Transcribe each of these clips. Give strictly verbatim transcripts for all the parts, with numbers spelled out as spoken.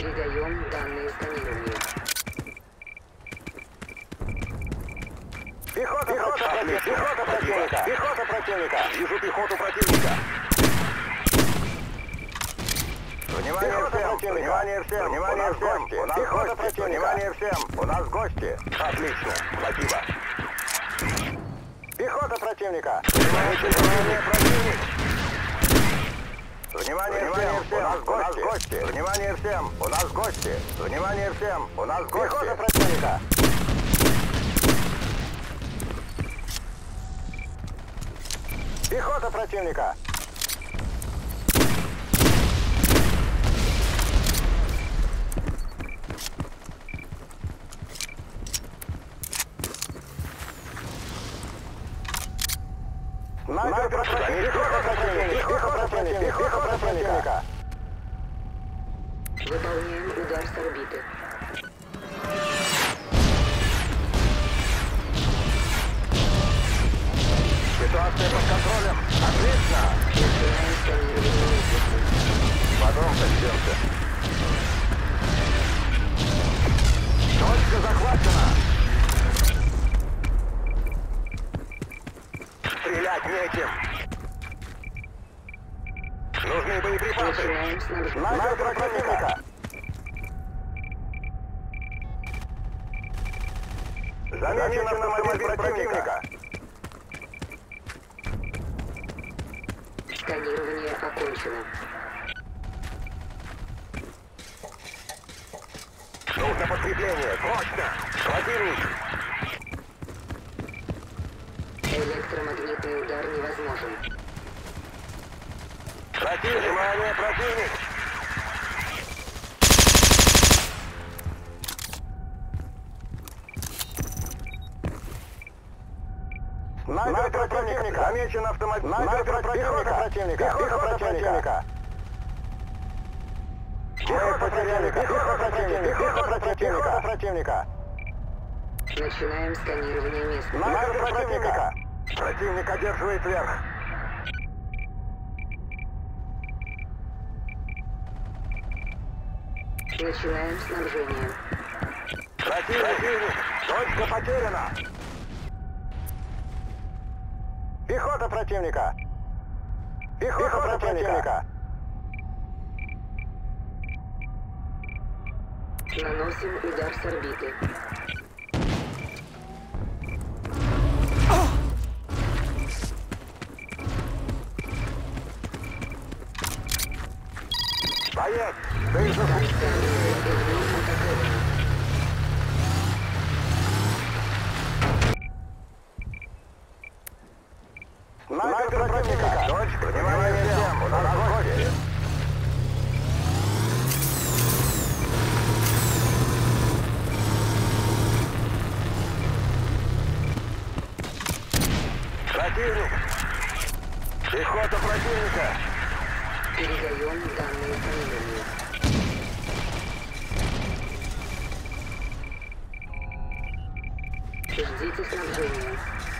Передаем данные сканирования. Пехота, пехота, противника! Пехота противника! Пехота противника! Вижу пехоту противника! Внимание всем! Внимание всем! Внимание всем! У нас гости! Внимание всем! У нас гости! Отлично! Спасибо! Пехота противника! Внимание, внимание, противник! Внимание, внимание всем! У нас гости! Внимание всем! У нас гости! Внимание всем! У нас гости! Пехота противника! Пехота противника! Снайпер противника! Пехота противника! Пехота противника! Пехота противника! Выполняем удар с орбиты. Ситуация под контролем. Отлично. Начинаем сканирование местности. Потом сочтемся. Точка захвачена. Стрелять нечем. Нужны боеприпасы. Начинаем снабжение. Снайпер противника. Замечен автомобиль противника. Сканирование окончено. Нужно подкрепление. Срочно. Противник. Электромагнитный удар невозможен. Противник. Внимание, противник. Снайпер противника. Замечен автомобиль. Снайпер противника. Противника. Пехота противника. Мы потеряли. Пехота противника. Пехота противника. Противника. Начинаем сканирование местности. Снайпер противника. Противник одерживает верх. Начинаем снабжение. Противник. Точка потеряна. Пехота противника. Пехота противника. Наносим удар с орбиты. Боец, ты же... Снайпер противника. Точка. Внимание всем. У нас гости. Противник. Пехота противника. Передаем данные сканирования. Ждите снабжения.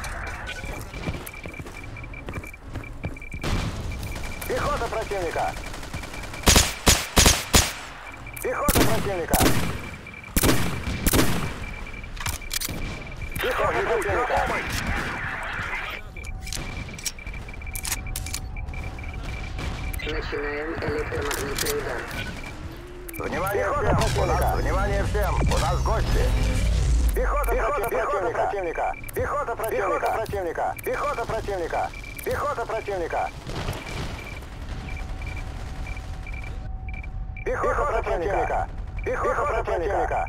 Пехота противника. Пехота противника. Пехота противника. Начинаем электромагнитный удар. Внимание всем! У нас, внимание всем! У нас гости! Пехота, пехота, пехота противника! Пехота противника! Пехота противника! Пехота противника! Пехота противника! Пехота противника!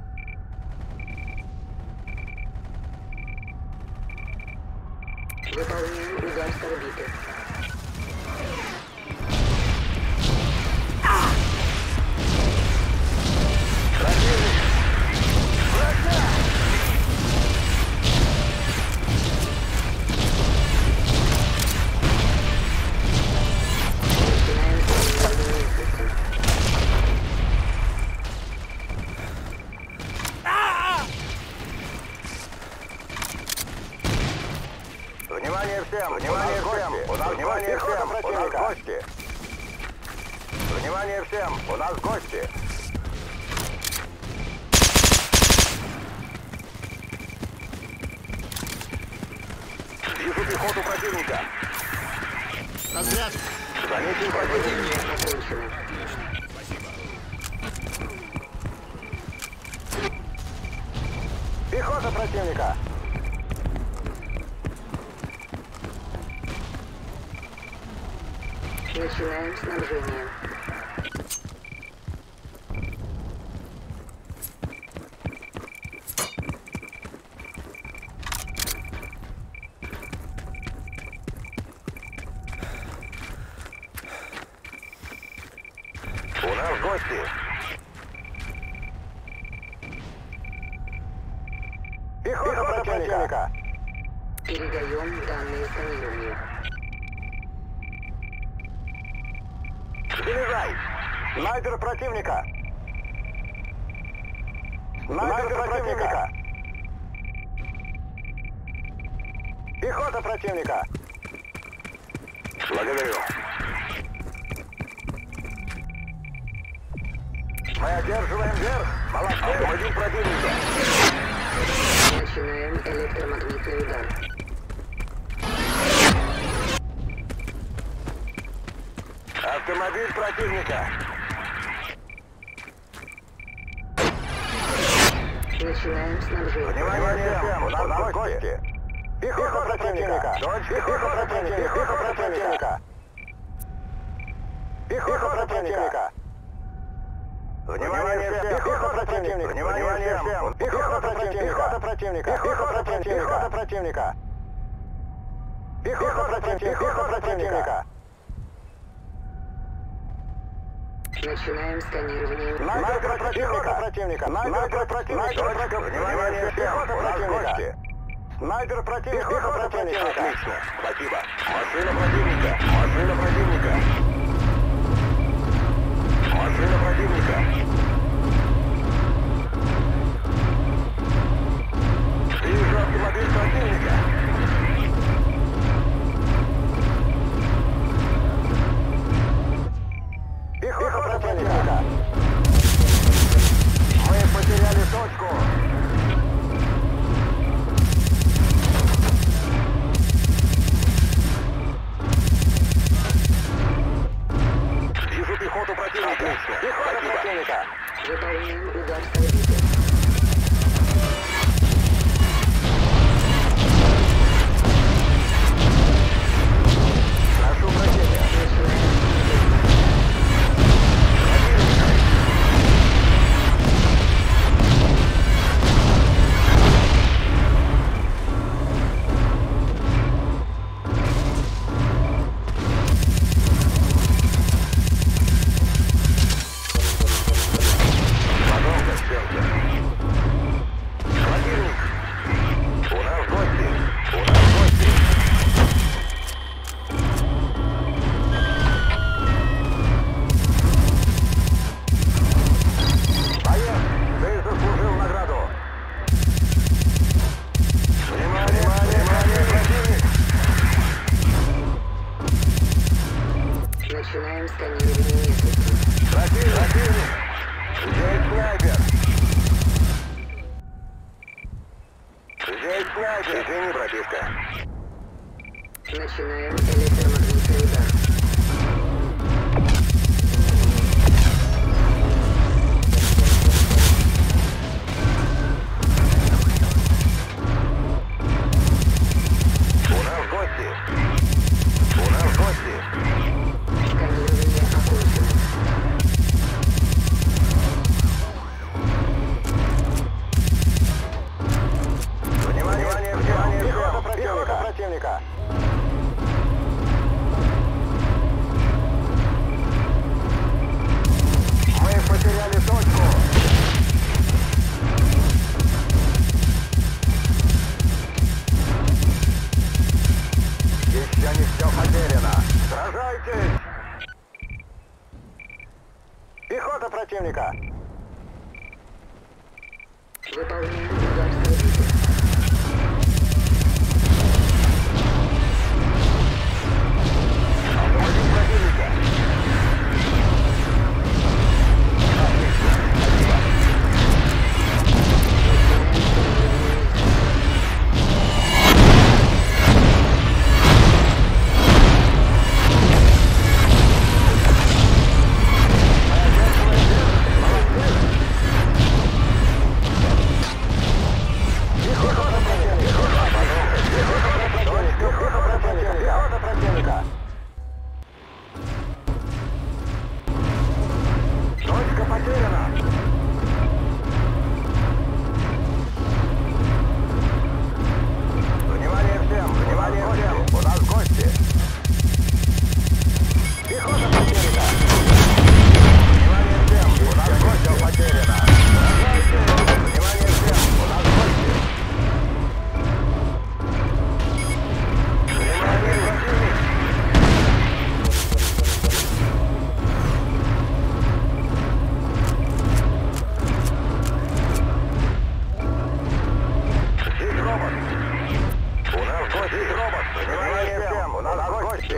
Выполняем удар с орбиты. Внимание всем! Внимание всем! У нас внимание всем! У нас гости! Внимание всем! У нас гости! пехоту противника. Разряд. Заметен противник. Окончено. Пехота противника. Начинаем снабжение. У нас гости. Пехота, Пехота противника. Передаем данные сканированию. Залезай! Снайпер противника! Снайпер противника! Пехота противника! Благодарю. Мы одерживаем верх. Молодцы. Автомобиль противника. Начинаем электромагнитный удар. Автомобиль противника. Начинаем снабжение. Внимание всем, у нас гости. Пехота противника. Пехота противника. Пехота противника. Пехота противника. Внимание всем, пехота противника. Внимание всем, пехота противника. Пехота противника. Пехота противника. Пехота противника. Пехота противника. Начинаем сканирование. Снайпер противника. противника. Снайпер противника. Внимание всем, у нас гости. Снайпер противника. Пехота противника. Отлично. Спасибо. Машина противника. Машина противника. Машина противника. Вижу автомобиль противника. Пехота противника. Мы потеряли точку. Вижу пехоту противника. Отлично. Пехота Спасибо. противника. Выполняем удар с орбиты. Прошу прощения. Подолго, Селтер. Противник. У нас гости. У нас гости. Боец, ты заслужил награду. Внимание, внимание, противник. Начинаем сканирование местности. Противник, противник. Здесь снайпер. Здесь снайпер. Извини, братишка. Начинаем электромагнитный удар. У нас гости. У нас гости. Сканирование окончено. Внимание, внимание, внимание, пехота противника. противника. Мы потеряли точку. Еще не все потеряно. Сражайтесь! Пехота противника. Выполняем удар с орбиты. Автомобиль противника. Отлично. Спасибо.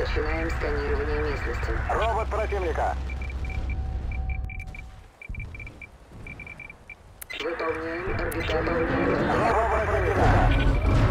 Начинаем сканирование местности. Робот противника. Выполняем орбитальную. Робот противника.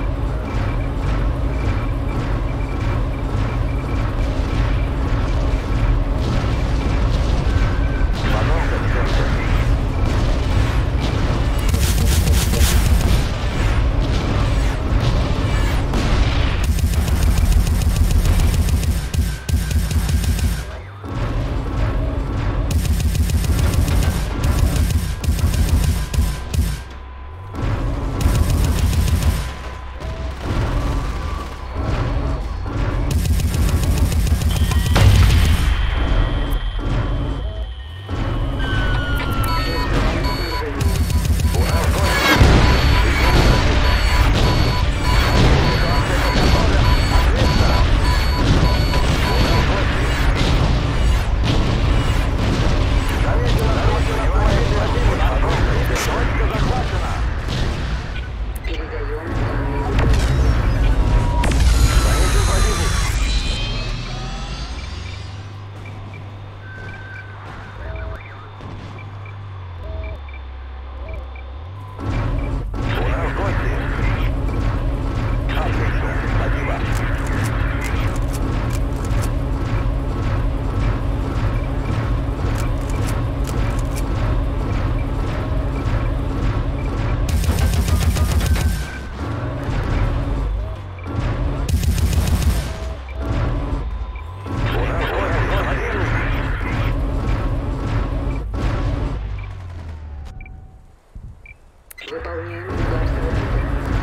Выполняем удар с орбиты.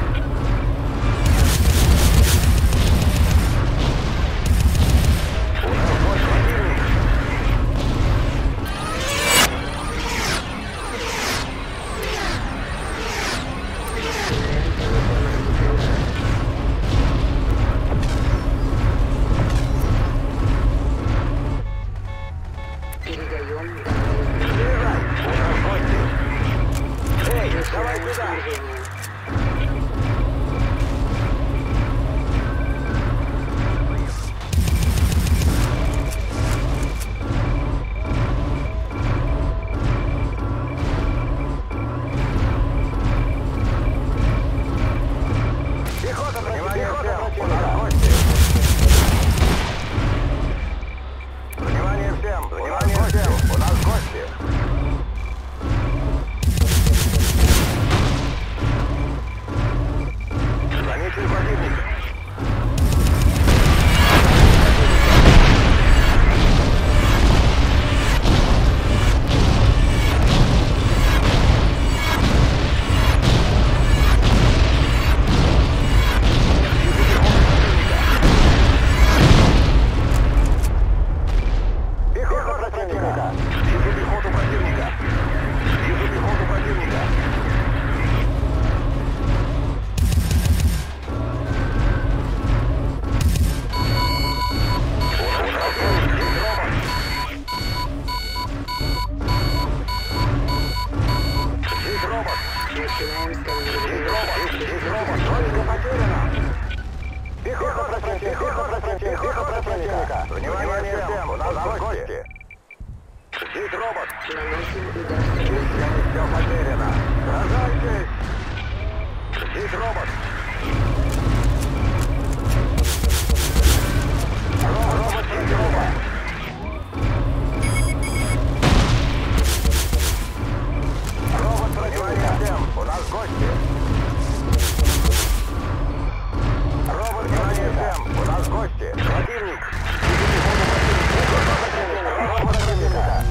Передаем данные. Давай сюда! Снижение. Пехота противника! Внимание всем! Внимание всем! У нас гости! Заметили противника! Пехота противника! Вижу пехоту противника! Вижу пехоту противника! Здесь робот! Начинаем Здесь сканирование. робот! Здесь робот! Точка потеряна! Пехота противника! Пехота противника! Пехота противника! Внимание всем! У нас гости! Здесь робот! Наносим удар с орбиты. Здесь все потеряно! Сражайтесь! Здесь робот! Робот против робот! Робот противника! Всем! У нас гости! Робот внимание всем! У нас гости! Противник! Робот противника!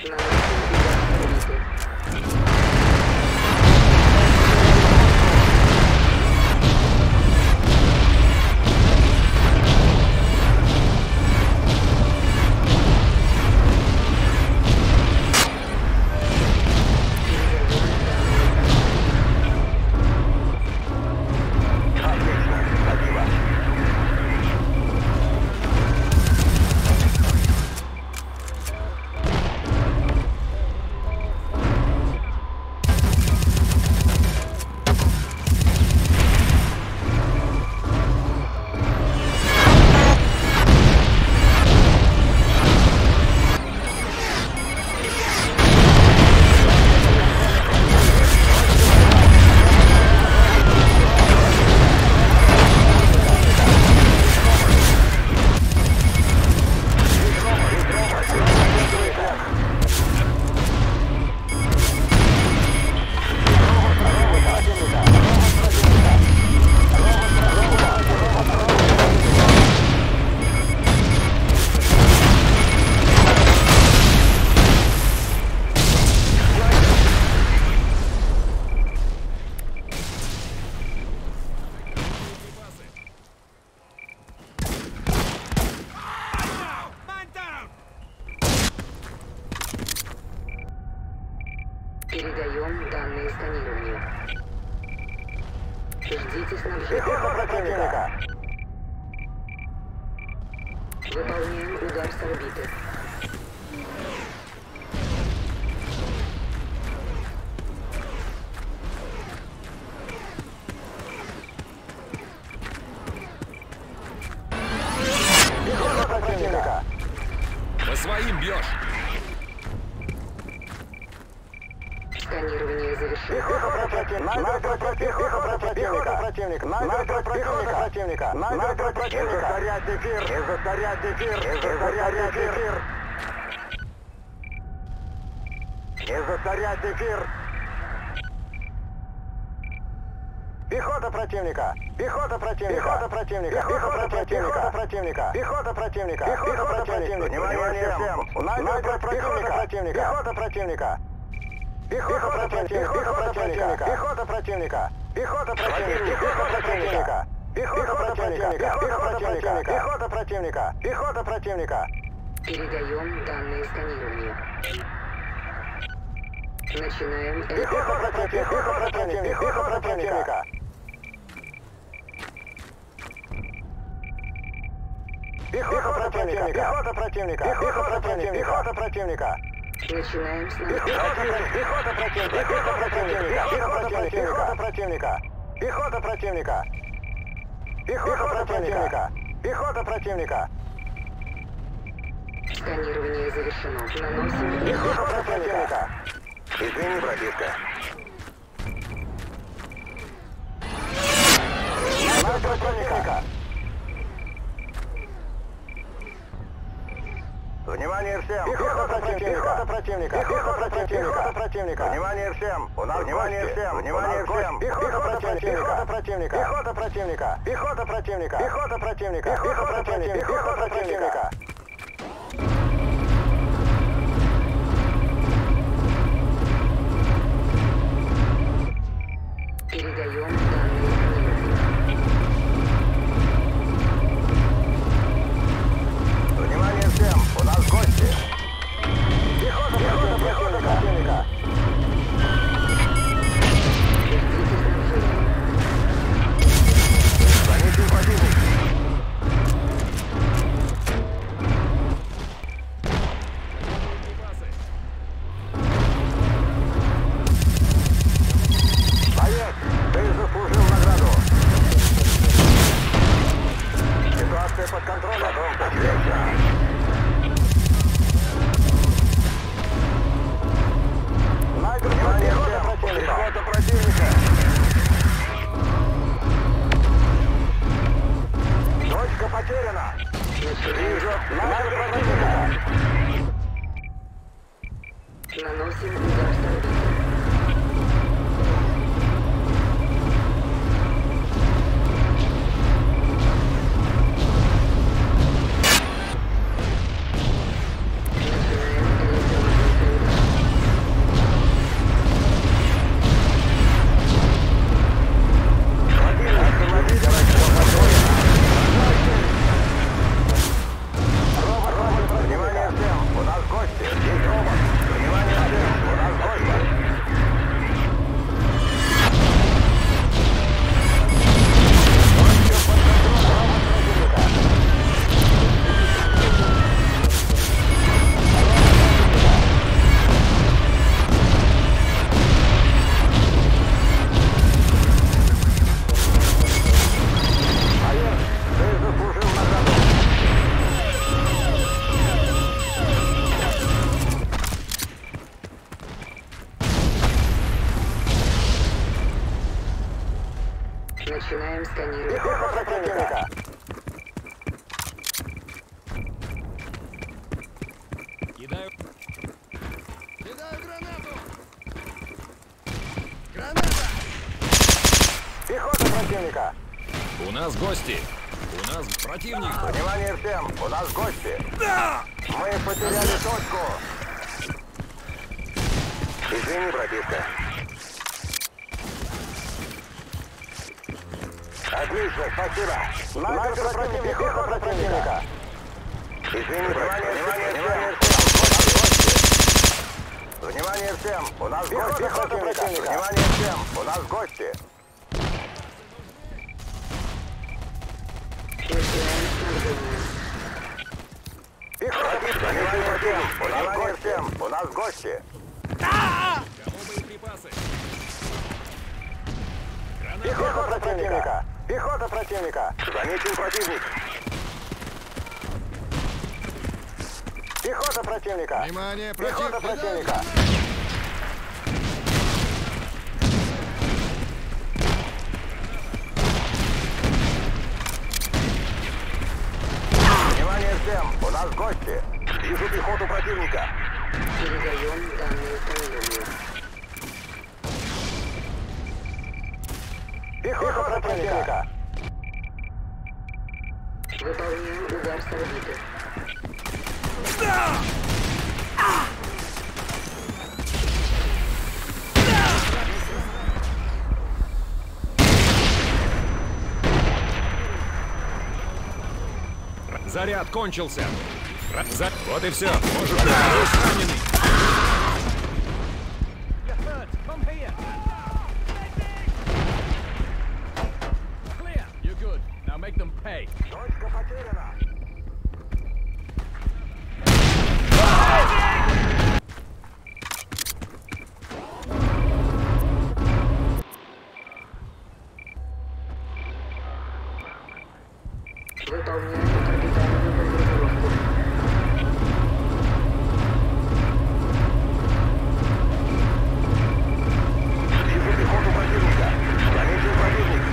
Передаем данные сканированию. Ждите снабжения. Пехота противника! Выполняем удар с орбиты. Пехота противника! По своим бьешь. Сканирование завершено. Пехота противника! Найдер пехота противника! Найдер противника! Найдер противника! Не засорять эфир! Не засорять эфир! Не засорять эфир! Не засорять эфир! Пехота противника! Пехота противника! Пехота противника! Пехота противника! Пехота противника! Пехота противника! Внимание всем! Найдер противника! Пехота противника! Пехота противника! Пехота противника! Пехота противника! Пехота противника! Пехота противника! Пехота противника! Пехота противника! Пехота противника! Передаем данные сканированию. Начинаем. Пехота противника! Пехота противника! Пехота противника! Пехота противника! Пехота противника! Пехота противника! Пехота противника! Начинаем с Пехота противника! Пехота противника! Пехота противника! Пехота противника! Пехота противника! Пехота противника! Сканирование завершено. Наносим. Пехота противника! Извини, братишка. Найдер противника! Внимание всем! Пехота противника! Пехота противника! Пехота противника! противника! Внимание всем! У нас внимание всем! Внимание всем! Пехота противника! Пехота противника! Пехота противника! Пехота противника! Пехота противника! Пехота противника! Пехота противника! Передаем данные сканирования. Внимание всем! У нас гости! Пехота! Пехота! Пехота противника! Заметил противник! Боец! Ты заслужил награду! Ситуация под контролем. Потом подвергся. Найдер противника! Пехота противника! Точка потеряна! Вижу! Найдер противника! Наносим удар с орбиты. Начинаем электронную Начинаем сканировать. Пехота противника! Кидаю. Кидаю гранату! Граната! Пехота противника! У нас гости. У нас противник. Внимание всем! У нас гости! Мы потеряли точку! Извини, братишка. Отлично, спасибо. Снайпер противника, пехота противника. Извини, внимание, внимание, всем. Внимание всем, у нас гости. Пехота противника. Внимание всем, у нас гости. Начинаем снабжение. Пехота противника. Внимание всем, у нас гости. Кому боеприпасы? Пехота противника. Пехота противника. Замечен противник. Пехота противника. Внимание, Пехота против- противника. Внимание всем, у нас гости. Вижу пехоту противника. Передаем данные управлению. Пехота противника. Выполняем удар с орбиты. Заряд кончился. Ра- за- Вот и все. Может, есть раненый. You're good. Now make them pay. Точка потеряна. Выполняем орбитальную бомбардировку. Вижу пехоту противника. Заметил противник.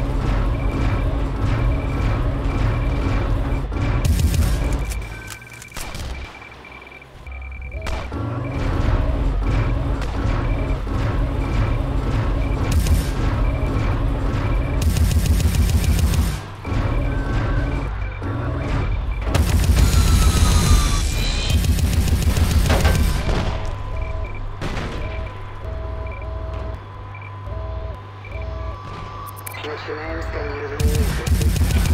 Начинаем сканирование местности.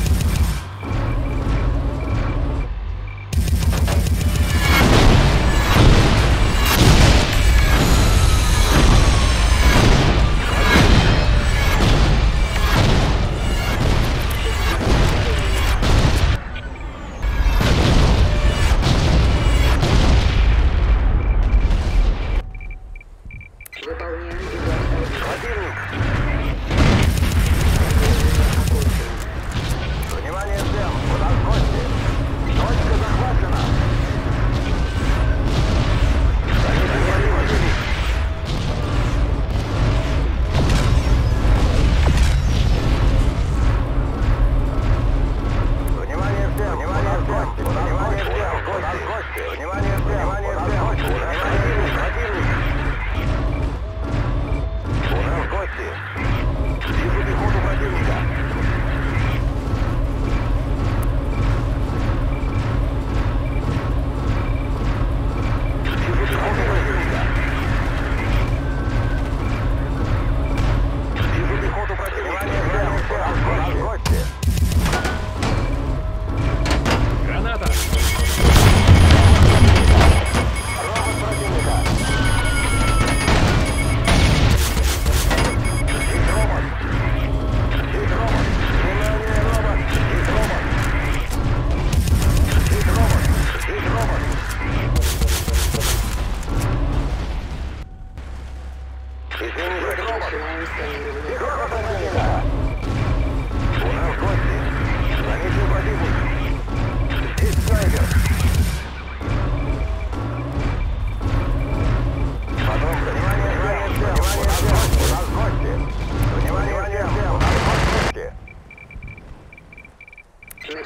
Выполняем удар с орбиты. Противник. Окончено.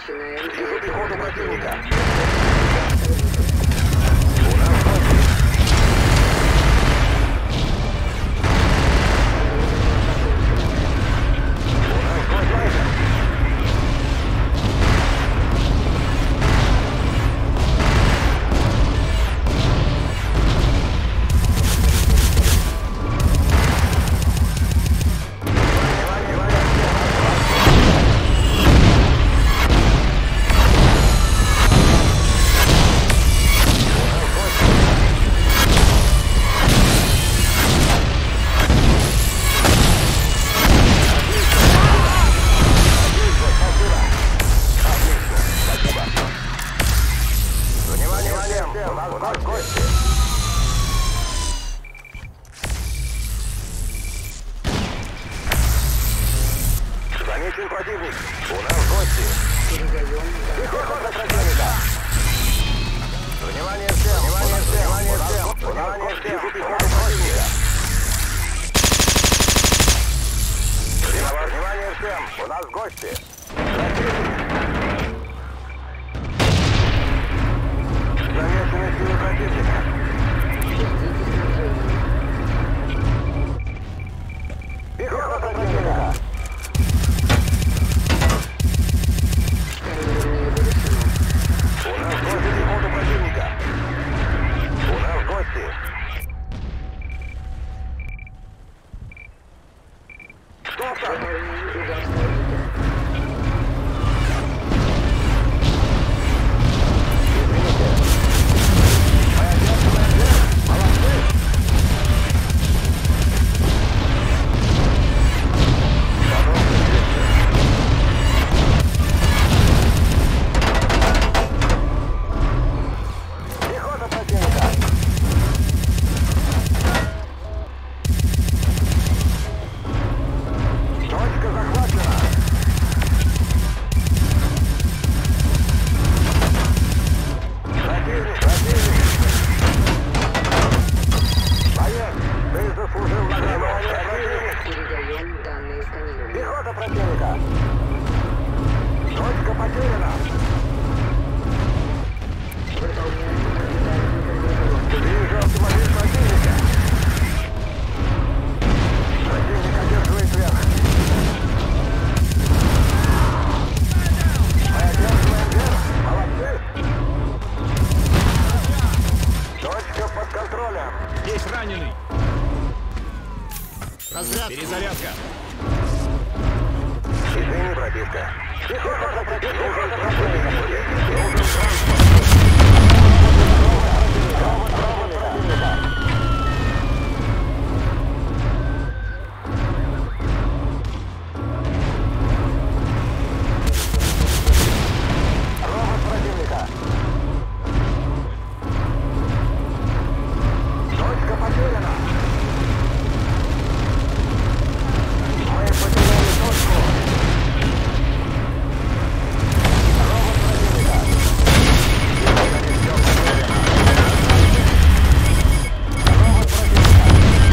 Начинаем. Вижу пехоту противника. У нас гости. Замечен противник. У нас гости. Передаем. Пехота противника. Внимание всем! Внимание всем! Внимание всем! Внимание всем! Вижу пехоту противника. Внимание всем! У нас гости. Замечены силы противника. Пехота противника. У нас гости пехота противника. У нас гости. Стоп! Выполняем удар с орбиты. Передаем данные сканирования. Пехота противника! Точка потеряна! Выполняем орбитальную подготовку. Вижу автомобиль противника! Противник одерживает верх! Мы одерживаем верх! Молодцы! Точка под контролем! Есть раненый. Разрядка. Перезарядка. Извини, братишка. Пехота противника! Пехота противника! Нужен транспорт! Робот противника! Робот противника! Точка потеряна! Мы потеряли точку! Робот противника! Пехота не все потеряна! Робот противника!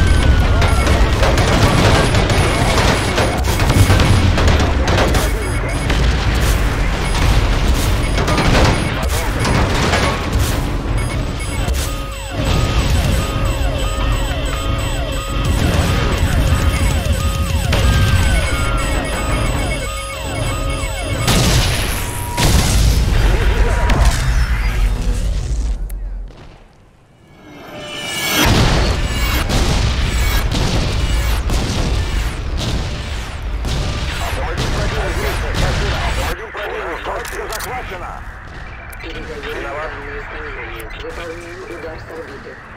Автомобиль противника! Автомобиль противника! Точка захвачена! Передаем данные сканирования. Выполняем удар с орбиты.